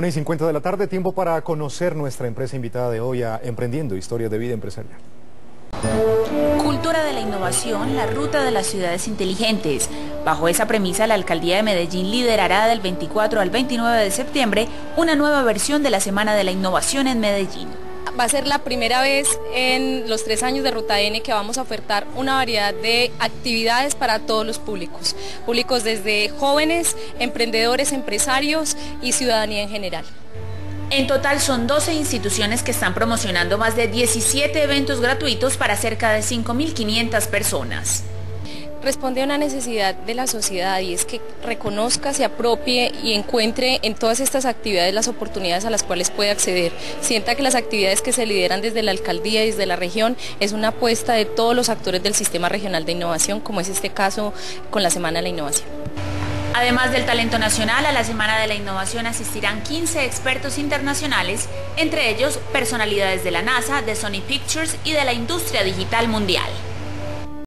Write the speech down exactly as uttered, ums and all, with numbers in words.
una y cincuenta de la tarde, tiempo para conocer nuestra empresa invitada de hoy a Emprendiendo, historias de vida empresarial. Cultura de la innovación, la ruta de las ciudades inteligentes. Bajo esa premisa, la Alcaldía de Medellín liderará del veinticuatro al veintinueve de septiembre una nueva versión de la Semana de la Innovación en Medellín. Va a ser la primera vez en los tres años de Ruta N que vamos a ofertar una variedad de actividades para todos los públicos, públicos desde jóvenes, emprendedores, empresarios y ciudadanía en general. En total son doce instituciones que están promocionando más de diecisiete eventos gratuitos para cerca de cinco mil quinientas personas. Responde a una necesidad de la sociedad y es que reconozca, se apropie y encuentre en todas estas actividades las oportunidades a las cuales puede acceder. Sienta que las actividades que se lideran desde la alcaldía y desde la región es una apuesta de todos los actores del Sistema Regional de Innovación, como es este caso con la Semana de la Innovación. Además del talento nacional, a la Semana de la Innovación asistirán quince expertos internacionales, entre ellos personalidades de la NASA, de Sony Pictures y de la industria digital mundial.